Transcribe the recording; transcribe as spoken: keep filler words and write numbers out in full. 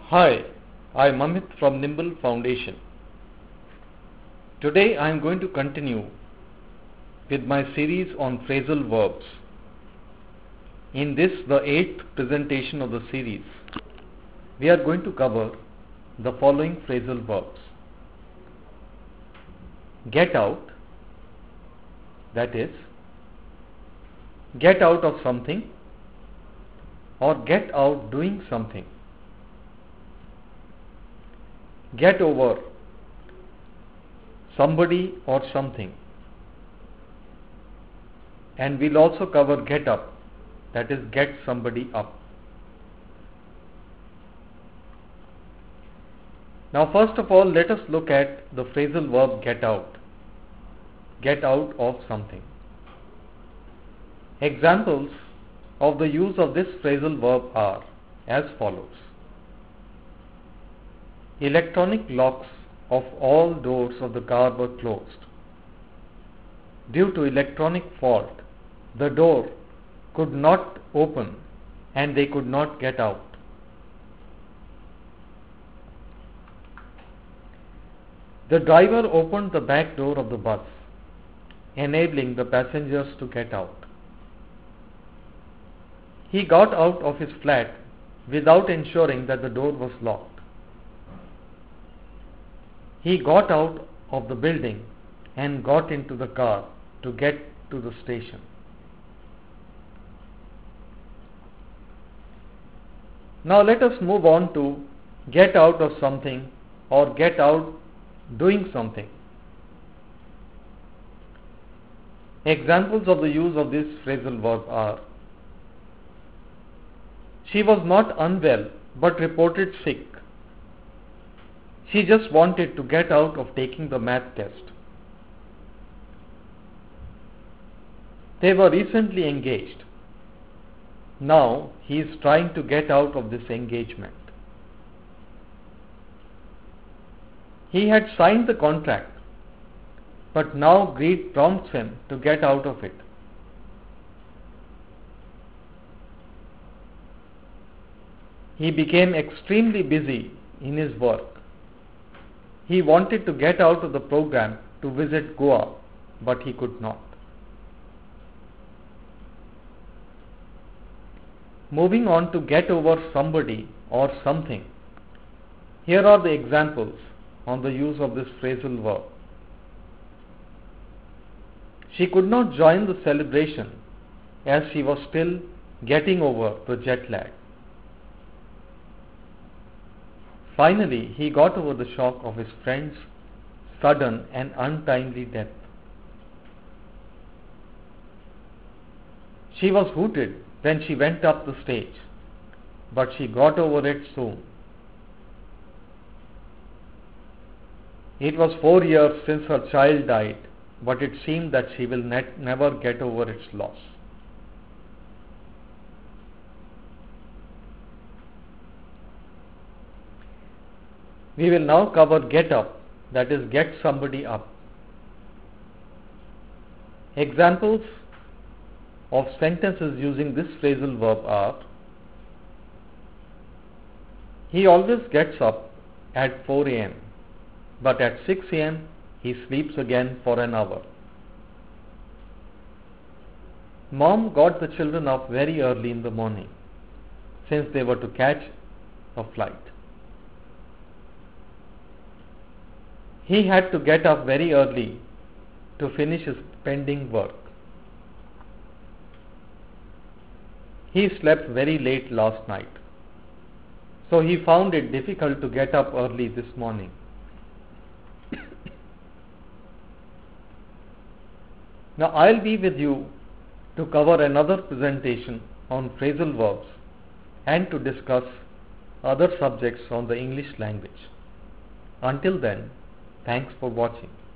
Hi, I'm Amit from Nimble Foundation. Today I am going to continue with my series on phrasal verbs. In this, the eighth presentation of the series, we are going to cover the following phrasal verbs. Get out, that is, get out of something or get out doing something. Get over somebody or something. And we'll also cover get up, that is, get somebody up. Now, first of all, let us look at the phrasal verb get out. Get out of something. Examples of the use of this phrasal verb are as follows. Electronic locks of all doors of the car were closed. Due to electronic fault, the door could not open and they could not get out. The driver opened the back door of the bus, enabling the passengers to get out. He got out of his flat without ensuring that the door was locked. He got out of the building and got into the car to get to the station. Now let us move on to get out of something or get out doing something. Examples of the use of this phrasal verb are: she was not unwell but reported sick. She just wanted to get out of taking the math test. They were recently engaged. Now he is trying to get out of this engagement. He had signed the contract, but now greed prompts him to get out of it. He became extremely busy in his work. He wanted to get out of the program to visit Goa, but he could not. Moving on to get over somebody or something. Here are the examples on the use of this phrasal verb. She could not join the celebration as she was still getting over the jet lag. Finally, he got over the shock of his friend's sudden and untimely death. She was hooted when she went up the stage, but she got over it soon. It was four years since her child died, but it seemed that she will net never get over its loss. We will now cover get up, that is, get somebody up. Examples of sentences using this phrasal verb are: he always gets up at four a m, but at six a m he sleeps again for an hour. Mom got the children up very early in the morning, since they were to catch a flight. He had to get up very early to finish his pending work. He slept very late last night, so he found it difficult to get up early this morning. Now I'll be with you to cover another presentation on phrasal verbs and to discuss other subjects on the English language. Until then, thanks for watching.